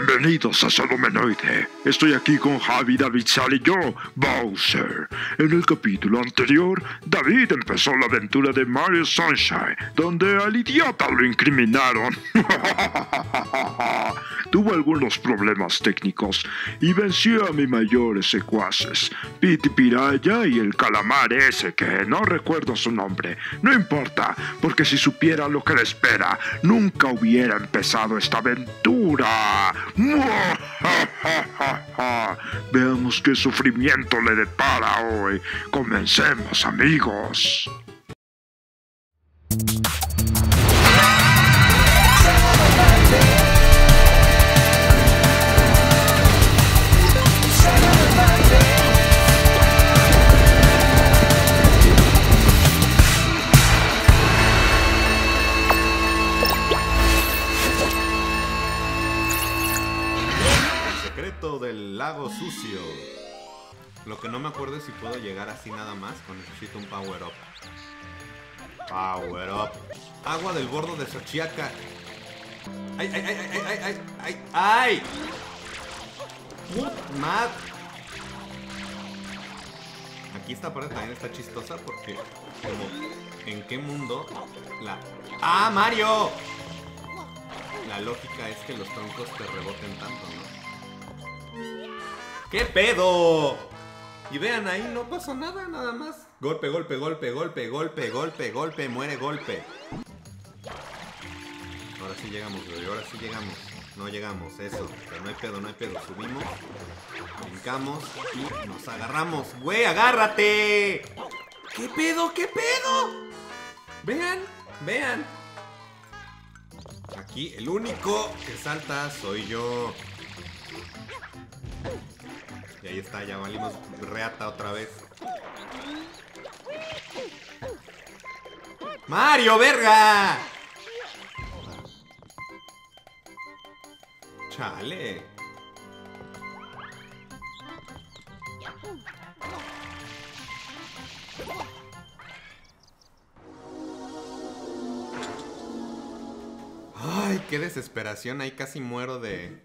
Bienvenidos a Salomenoide. Estoy aquí con Javi, David, Sal y yo, Bowser. En el capítulo anterior, David empezó la aventura de Mario Sunshine, donde al idiota lo incriminaron. Tuvo algunos problemas técnicos y venció a mis mayores secuaces, Pity Piraya y el calamar ese que no recuerdo su nombre. No importa, porque si supiera lo que le espera, nunca hubiera empezado esta aventura. Veamos qué sufrimiento le depara hoy. Comencemos, amigos. Del lago sucio. Lo que no me acuerdo es si puedo llegar así nada más o necesito un power up. Power up. Agua del bordo de Xochiaca. ¡Ay, ay, ay, ay, ay, ay, ay, ay! ¡Mad! Aquí esta parte también está chistosa porque como ¿en qué mundo la... ¡Ah, Mario! La lógica es que los troncos te reboten tanto, ¿no? ¿Qué pedo? Y vean, ahí no pasó nada, nada más. Golpe, golpe, golpe, golpe, golpe, golpe, golpe, muere golpe. Ahora sí llegamos, güey, ahora sí llegamos. No llegamos, eso. Pero no hay pedo, no hay pedo. Subimos, brincamos y nos agarramos. ¡Güey, agárrate! ¿Qué pedo? ¿Qué pedo? Vean, vean. Aquí el único que salta soy yo. Y ahí está, ya valimos reata otra vez. ¡Mario, verga! Chale. Ay, qué desesperación. Ahí casi muero de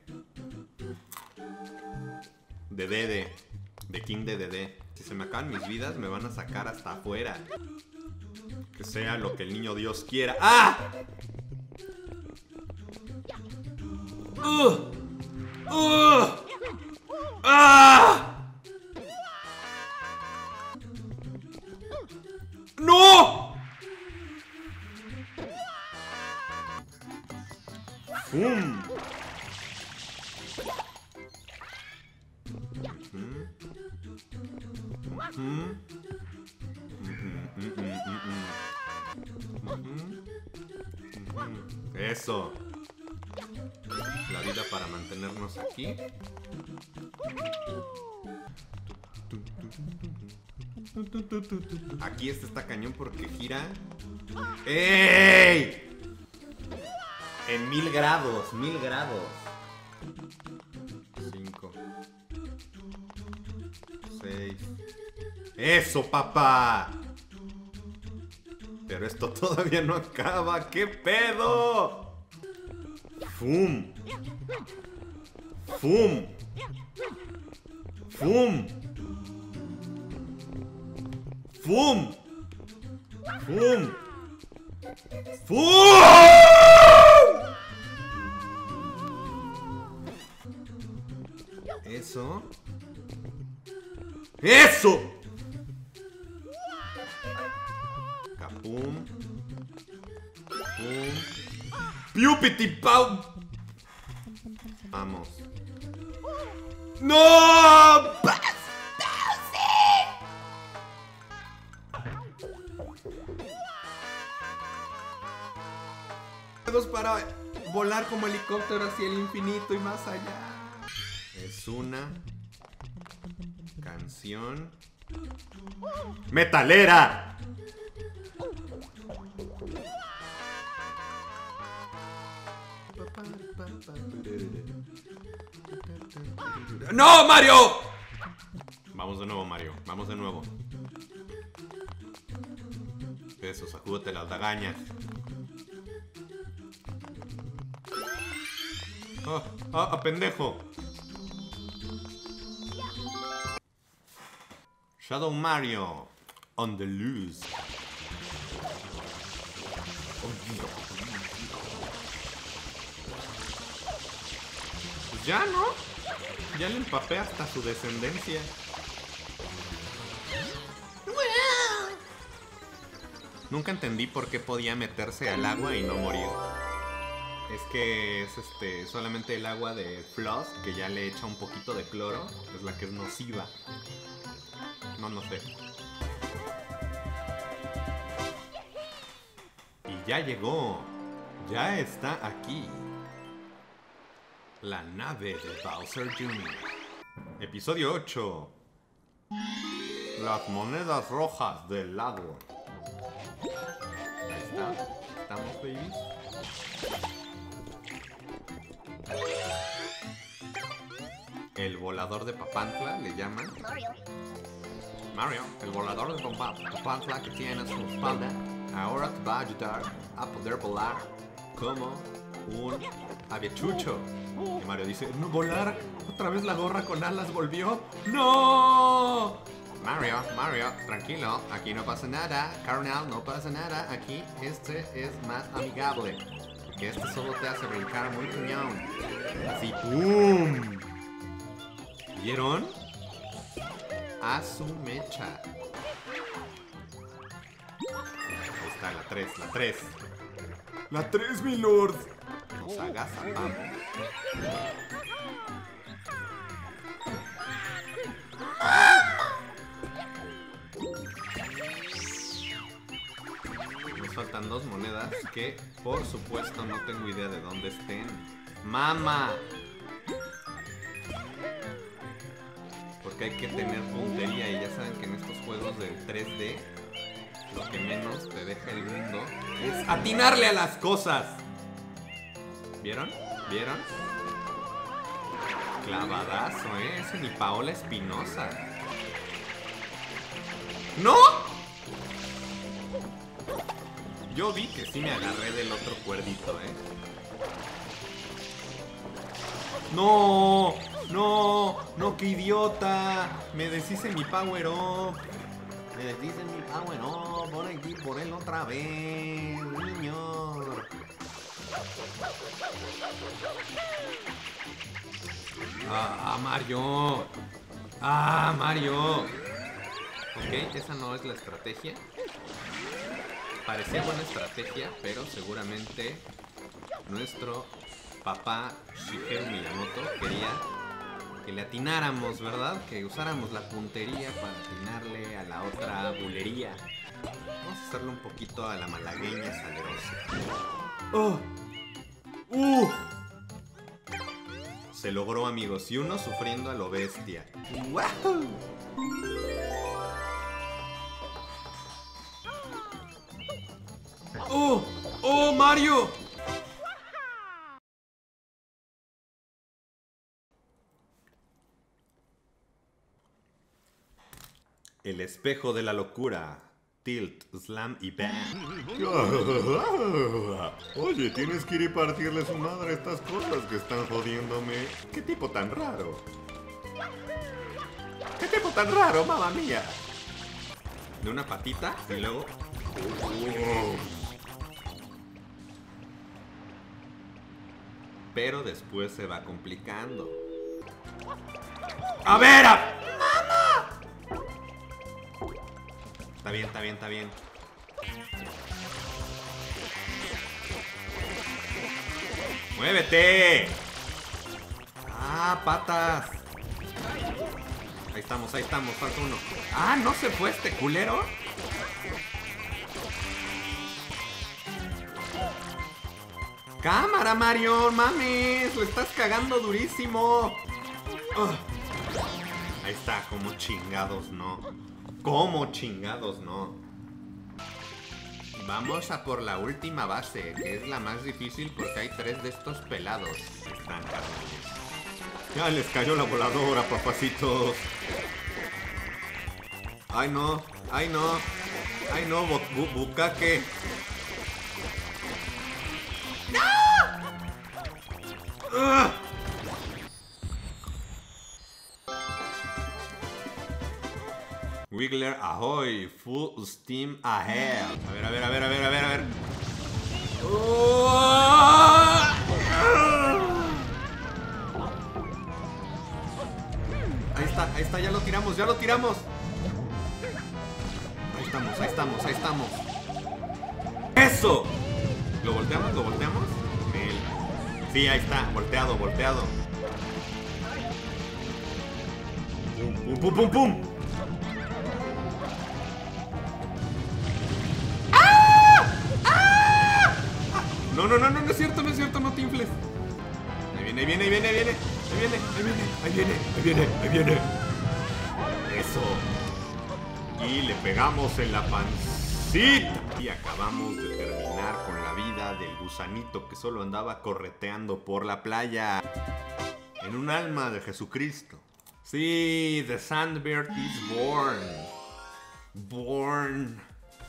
Dede, de King de Dede. Si se me acaban mis vidas, me van a sacar hasta afuera. Que sea lo que el niño Dios quiera. ¡Ah! ¡Ah! ¡No! ¡Fum! Eso. La vida para mantenernos aquí. Aquí este está cañón porque gira. ¡Ey! En 1000 grados, 1000 grados. 5 6. ¡Eso, papá! Pero esto todavía no acaba. ¿Qué pedo? ¡Fum! ¡Fum! ¡Fum! ¡Fum! ¡Fum! ¡Fum! Eso. ¡Eso! Capum. Pum. ¡Piupiti pau! Vamos. ¡No! Para volar como helicóptero hacia el infinito y más allá. Es una canción metalera. ¡No, Mario! Vamos de nuevo, Mario. Vamos de nuevo. Eso, sacúdete las lagañas. Pendejo. Shadow Mario on the loose. Pues ya, ¿no? Ya le empapé hasta su descendencia. Nunca entendí por qué podía meterse al agua y no morir. Es que es solamente el agua de Floss, que ya le echa un poquito de cloro, es la que es nociva. No sé. Y ya llegó. Ya está aquí. La nave de Bowser Jr. Episodio 8. Las monedas rojas del lago. Ahí está. Estamos, baby. El volador de Papantla le llaman. Mario, el volador de Papantla que tiene a su espalda, ahora te va a ayudar a poder volar como un aviechucho. Y Mario dice, no volar, otra vez la gorra con alas volvió. ¡No! Mario, tranquilo, aquí no pasa nada, carnal, no pasa nada, aquí este es más amigable. Que este solo te hace brincar muy cañón. Así, ¡pum! ¿Vieron? A su mecha. Ahí está, la 3. La 3, mi lord. Nos agazapamos. Me faltan 2 monedas que, por supuesto, no tengo idea de dónde estén. ¡Mama! Porque hay que tener puntería y ya saben que en estos juegos del 3D lo que menos te deja el mundo es atinarle a las cosas. ¿Vieron? Clavadazo, ese ni Paola Espinosa. ¡No! Yo vi que sí me agarré del otro cuerdito, ¡No! ¡No, qué idiota! Me deshice mi power up. Voy a ir por él otra vez, niño. Mario. Ok, esa no es la estrategia. Parecía buena estrategia, pero seguramente nuestro papá Shigeru Miyamoto quería que le atináramos, ¿verdad? Que usáramos la puntería para atinarle a la otra bulería. Vamos a hacerlo un poquito a la malagueña salerosa. Se logró, amigos, y uno sufriendo a lo bestia. ¡Wow! ¡Oh, Mario! El espejo de la locura. Tilt, slam y bang. Oye, tienes que ir y partirle su madre a estas cosas que están jodiéndome. ¿Qué tipo tan raro? Mamma mía! De una patita y luego... Pero después se va complicando. ¡A ver! ¡Mamá! Está bien. ¡Muévete! ¡Ah, patas! Ahí estamos, falta uno. ¡Ah, no se fue este culero! ¡Cámara, Mario! ¡Mames! ¡Lo estás cagando durísimo! Ahí está, como chingados no. Vamos a por la última base, que es la más difícil porque hay 3 de estos pelados. Están carnales. Ya les cayó la voladora, papacitos. Ay no, bucaque. ¡No! Wiggler, ahoy. Full steam ahead. A ver. Ahí está, ya lo tiramos. Ahí estamos. ¡Eso! ¿Lo volteamos? Sí, ahí está, volteado. ¡Pum! No es cierto, no te infles. Ahí viene. Eso. Y le pegamos en la pancita. Y acabamos de terminar con la vida del gusanito que solo andaba correteando por la playa. En un alma de Jesucristo. Sí, the Sandbird is born. Born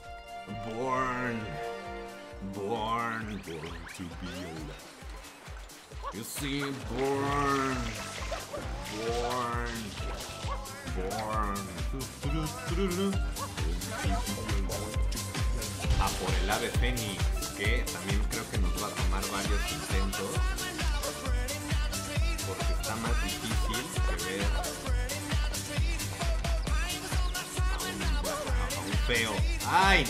to be alive. You see, born. A por el ave fénix, que también creo que nos va a tomar varios intentos, porque está más difícil que ver a un feo. ¡Ay!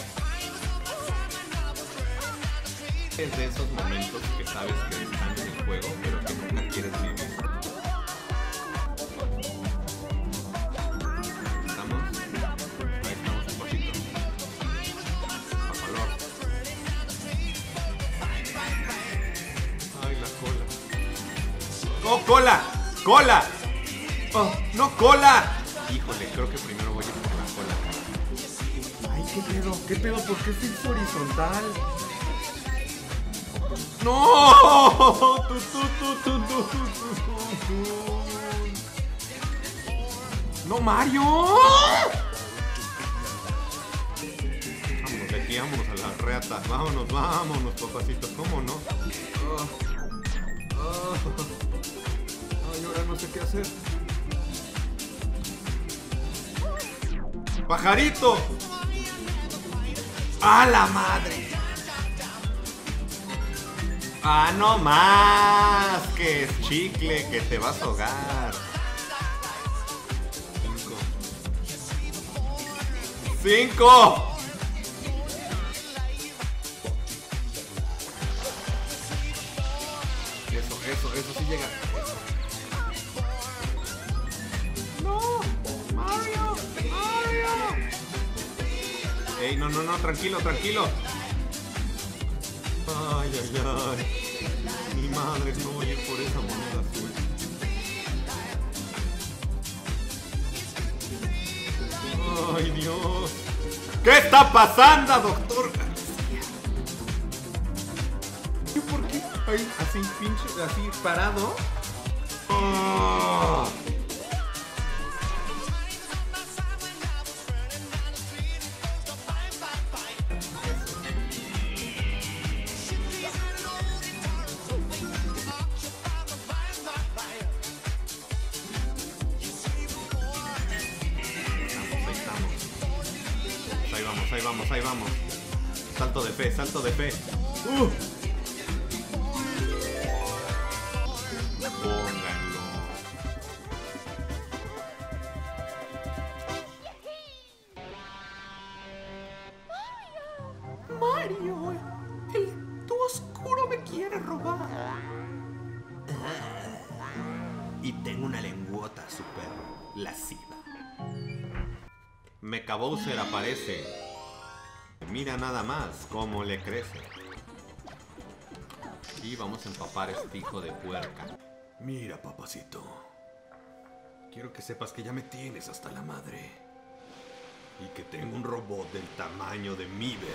Es de esos momentos que sabes que están en el juego, pero que nunca quieres vivir. ¿Estamos? Ahí estamos un poquito. Papalor. Ay, la cola. ¡Oh, cola! ¡Oh, no, cola! Híjole, creo que primero voy a ir por la cola. Ay, ¿qué pedo? ¿Por qué es horizontal? ¡No! ¡No, Mario! Vámonos de aquí, vámonos a la reata. Vámonos, papacitos. ¿Cómo no? Ay, ahora no sé qué hacer. ¡Pajarito! ¡A la madre! ¡Ah, no más! Que es chicle, que te vas a ahogar. 5. Eso sí llega. ¡No! ¡Mario! ¡Ey, no! Tranquilo. Ay. Mi madre, no voy a ir por esa moneda azul. Ay, Dios. ¿Qué está pasando, doctor García? ¿Por qué? Ay, así, pinche, así, parado. Oh. Ahí vamos. Salto de fe. Pónganlo. Mario, el tú oscuro me quiere robar. Y tengo una lengüota súper lasciva. Mecha Bowser aparece. Mira nada más cómo le crece. Y vamos a empapar a este hijo de puerca. Mira, papacito. Quiero que sepas que ya me tienes hasta la madre. Y que tengo un robot del tamaño de Miber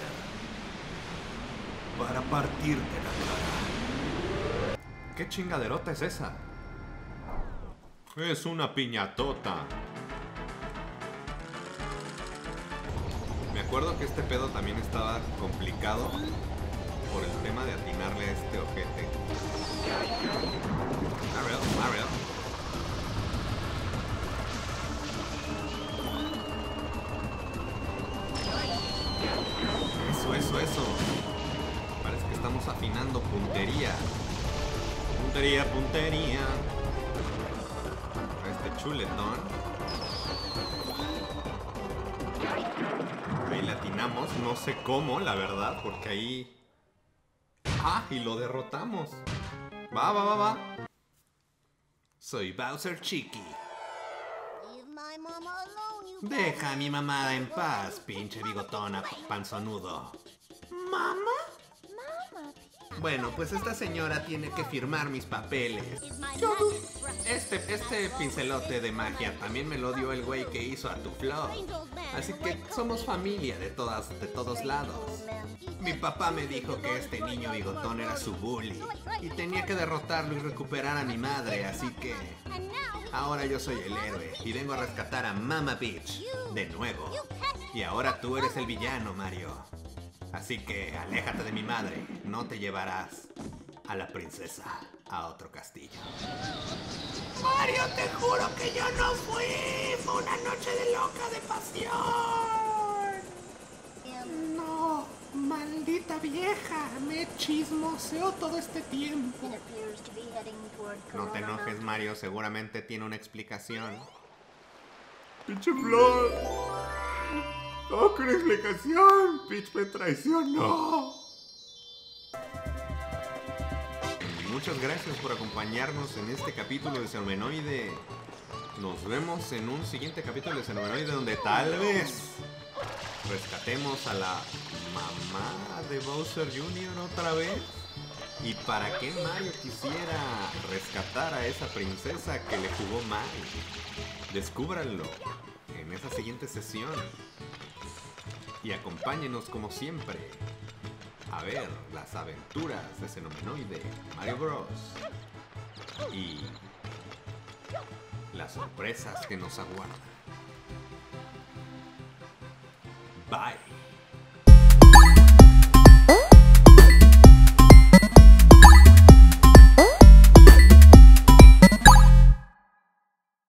para partirte la cara. ¿Qué chingaderota es esa? Es una piñatota. Me acuerdo que este pedo también estaba complicado por el tema de atinarle a este ojete. Mario. puntería, puntería. Este chuletón. Ahí le atinamos, no sé cómo, la verdad, porque ahí... ¡Ah! Y lo derrotamos. Va. Soy Bowser Chiqui. Deja a mi mamada en paz, pinche bigotona panzonudo. ¿Mamá? Bueno, pues esta señora tiene que firmar mis papeles. Este pincelote de magia también me lo dio el güey que hizo a tu flor. Así que somos familia de todos lados. Mi papá me dijo que este niño bigotón era su bully y tenía que derrotarlo y recuperar a mi madre, así que... Ahora yo soy el héroe y vengo a rescatar a Mama Peach de nuevo. Y ahora tú eres el villano, Mario. Así que aléjate de mi madre, no te llevarás a la princesa a otro castillo. Mario, te juro que yo no fui. Fue una noche de loca de pasión. No, maldita vieja, me chismoseó todo este tiempo. No te enojes, Mario, seguramente tiene una explicación. ¡Pinche flor! ¡No, con explicación! ¡Peach me traicionó! Muchas gracias por acompañarnos en este capítulo de Xenomenoide. Nos vemos en un siguiente capítulo de Xenomenoide donde tal vez rescatemos a la mamá de Bowser Jr. otra vez. ¿Y para qué Mario quisiera rescatar a esa princesa que le jugó mal? Descúbranlo en esa siguiente sesión. Y acompáñenos como siempre a ver las aventuras de Xenomenoide, Mario Bros. Y las sorpresas que nos aguardan. Bye.